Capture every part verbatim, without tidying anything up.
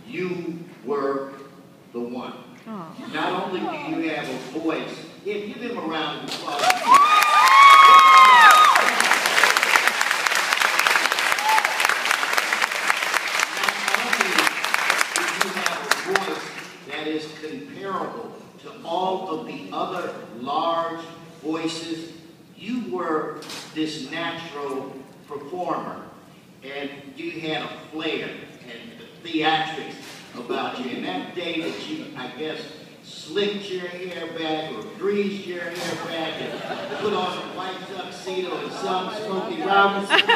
you were the one. Aww. Not only do you have a voice, yeah, give him a round of applause. That is comparable to all of the other large voices. You were this natural performer, and you had a flair and theatrics about you. And that day that you, I guess, slicked your hair back or greased your hair back and put on a white tuxedo and sung Smokey Robinson,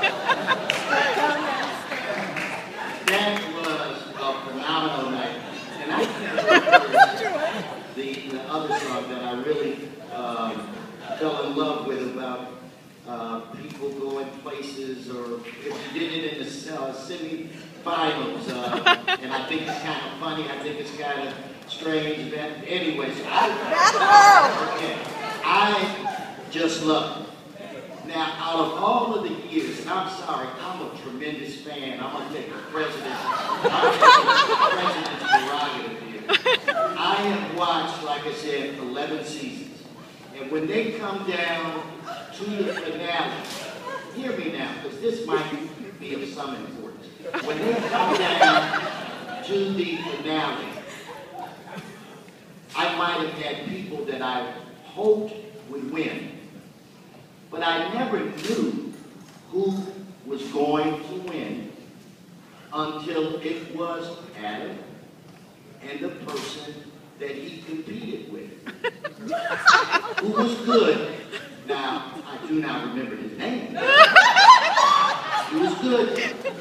that was a phenomenal night. And I can't the, the other song that I really um, fell in love with about uh, people going places, or if you did it in the uh, semi-finals. Uh, and I think it's kind of funny. I think it's kind of strange. That, anyways, I, okay, I just love it. Now, out of all of the years, and I'm sorry, I'm a tremendous fan. I'm going to take the president. I'm taking the president's prerogative here. I have watched, like I said, eleven seasons. And when they come down to the finale, hear me now, because this might be of some importance. When they come down to the finale, I might have had people that I hoped would win. But I never knew who was going to win until it was Adam and the person that he competed with. Who was good. Now, I do not remember his name. He was good.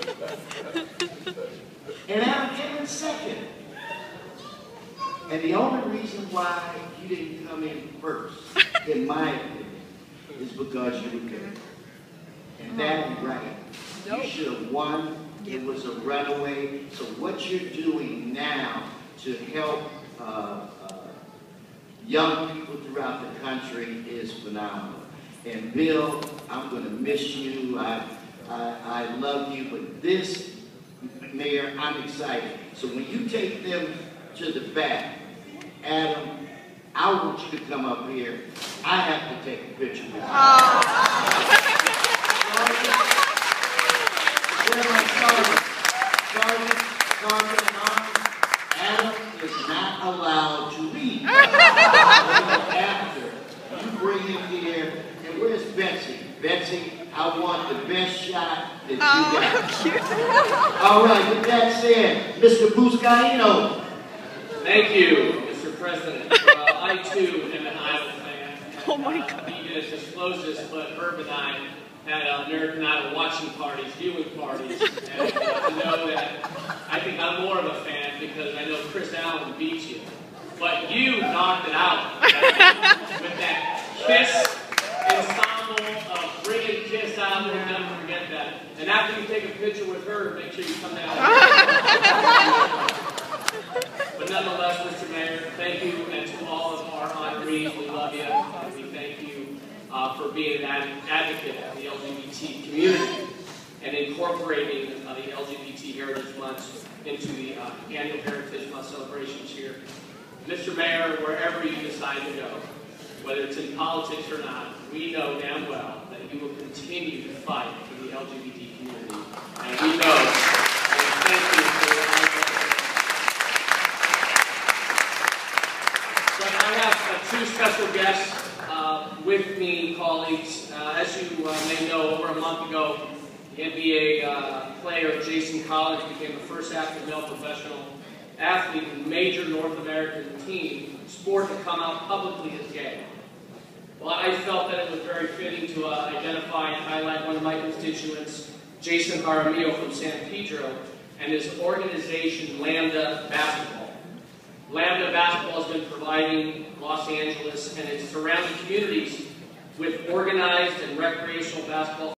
And Adam came in second. And the only reason why he didn't come in first, in my opinion, is because you were good. And that ain't right. You should have won. It was a runaway. So what you're doing now to help uh, uh, young people throughout the country is phenomenal. And Bill, I'm going to miss you. I, I, I love you. But this, Mayor, I'm excited. So when you take them to the back, Adam, I want you to come up here. I have to take a picture with you. Oh. Sergeant, Sergeant, Sergeant, Adam is not allowed to leave. After you bring him here, and where's Betsy? Betsy, I want the best shot that you oh, got. All right, with that said, Mister Buscaino. Thank you, Mister President. Uh, I too am an Idol fan. Oh my God. Uh, he didn't disclose this, but Herb and I had uh, American Idol watching parties, viewing parties, and uh, to know that I think I'm more of a fan because I know Chris Allen beat you. But you knocked it out with that Kiss ensemble of bringing Kiss out. We'll never forget that. And after you take a picture with her, make sure you come down. But nonetheless, Mister Mayor, thank you, and to all of our honorees, we love you, and we thank you uh, for being an advocate of the L G B T community and incorporating uh, the L G B T Heritage Month into the uh, annual Heritage Month celebrations here. Mister Mayor, wherever you decide to go, whether it's in politics or not, we know damn well that you will continue to fight for the L G B T community, and we know, and thank you for your hard work. I have uh, two special guests uh, with me, colleagues. Uh, as you uh, may know, over a month ago, the N B A uh, player Jason Collins became the first active male professional athlete in major North American team sport to come out publicly as gay. Well, I felt that it was very fitting to uh, identify and highlight one of my constituents, Jason Jaramillo from San Pedro, and his organization, Lambda Basketball. Lambda Basketball has been providing Los Angeles and its surrounding communities with organized and recreational basketball